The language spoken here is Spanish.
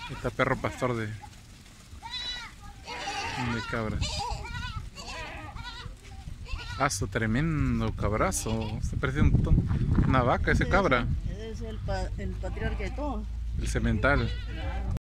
Está perro pastor de cabras. Ah, su tremendo cabrazo. Se parece una vaca ese cabra. Es el patriarca de todo. El semental.